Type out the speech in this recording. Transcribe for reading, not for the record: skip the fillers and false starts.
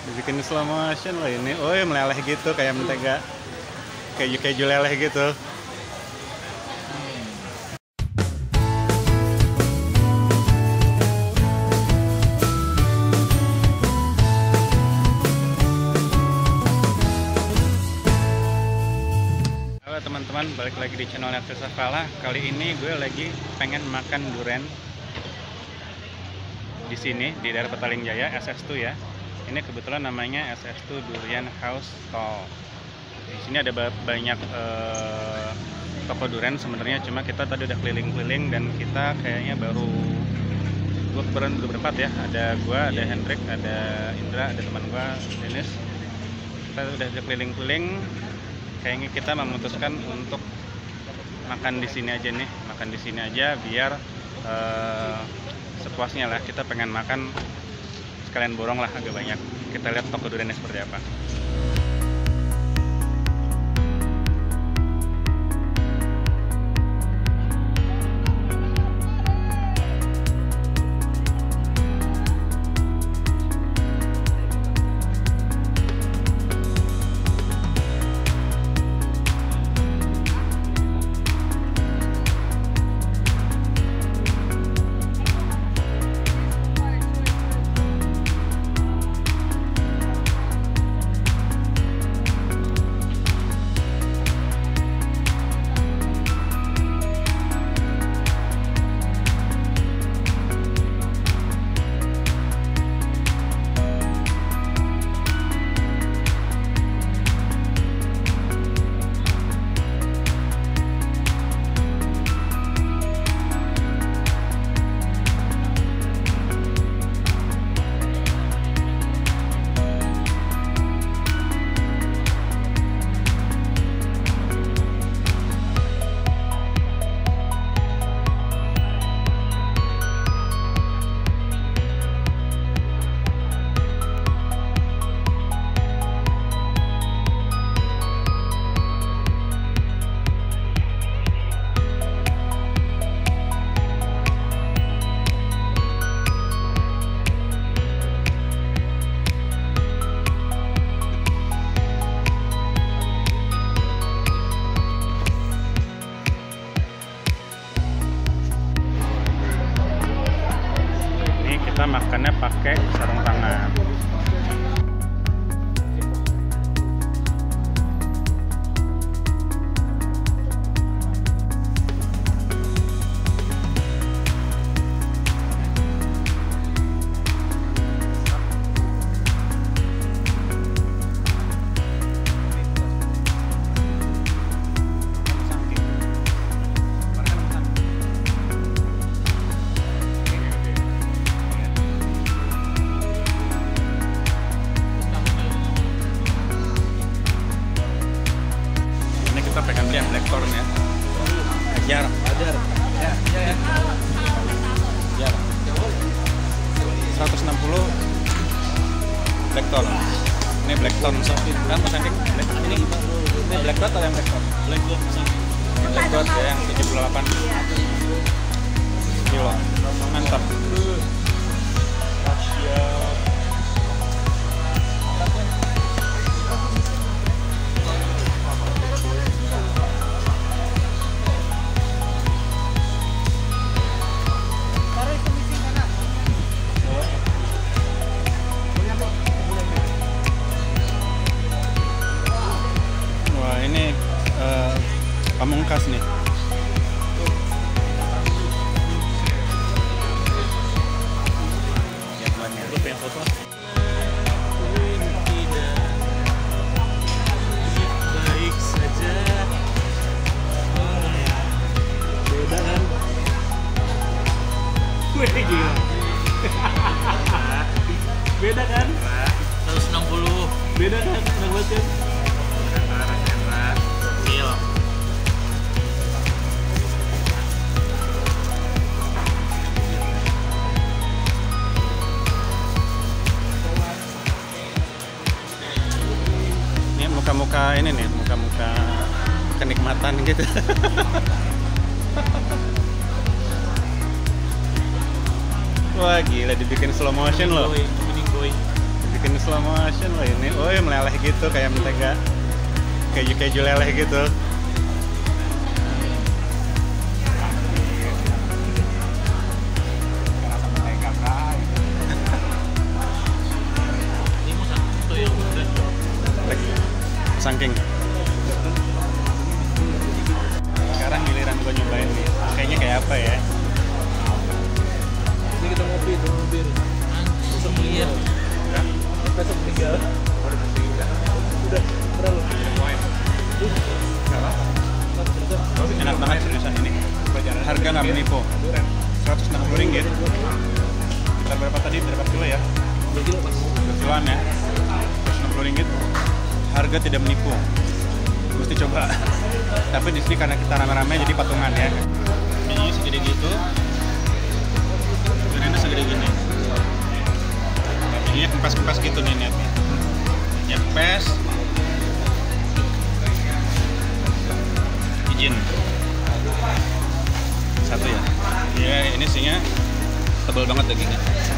Dibikin slow motion loh ini. Oh ya, meleleh gitu kayak mentega. Keju-keju leleh gitu. Halo teman-teman, balik lagi di channel Netflix Safala. Kali ini gue lagi pengen makan durian di sini di daerah Petaling Jaya, SS2 ya. Ini kebetulan namanya SS2 Durian House Stall. Di sini ada banyak toko durian sebenarnya, cuma kita tadi udah keliling-keliling dan kita kayaknya baru berempat ya. Ada gua, ada Hendrik, ada Indra, ada teman gua Dennis. Kita udah keliling-keliling. Kayaknya kita memutuskan untuk makan di sini aja nih, makan di sini aja biar sepuasnya lah. Kita pengen makan sekalian borong lah agak banyak. Kita lihat toko duriannya seperti apa. Kita makannya pakai sarung tangan. Kita pengen beli yang black thorn ya. Ajar. Ya. Ajar. 160 black thorn. Ini black thorn kan Mas Andik? Ini black thorn atau yang black thorn? Black thorn ya, yang 78 kilo. Mantap. Pamungkas nih. Ya temannya. Lu pengen foto? Baik saja. Beda kan? Wih gila. Beda kan? 160. Beda kan? Enak banget kan? Enak. Gokil. Muka-muka ini nih, muka-muka kenikmatan gitu. Wah gila, dibikin slow motion loh. bikin slow motion loh ini. Oh ya, meleleh gitu kayak mentega, keju leleh gitu. Rasa mentega kah? Ini musang itu yang Saking. Sekarang giliran gue nyobain nih. Kayaknya kayak apa ya? ini kita ngopi itu bir. Semuanya. Besok tinggal. Udah berapa? Enak banget seriusan ini. Harga nggak menipu. 160 ringgit. Sekitar berapa tadi? Berapa kilo ya? 2 kilo pas. 2 kiloan ya. 160 ringgit. Harga tidak menipu. Mesti coba. Tapi di sini karena kita rame-rame jadi patungan ya. Ini segede gitu. Duriannya segede gini. Ini kempes-kempes gitu nih niatnya. Nyepes. Izin. Satu ya. Iya, ini isinya tebal banget dagingnya.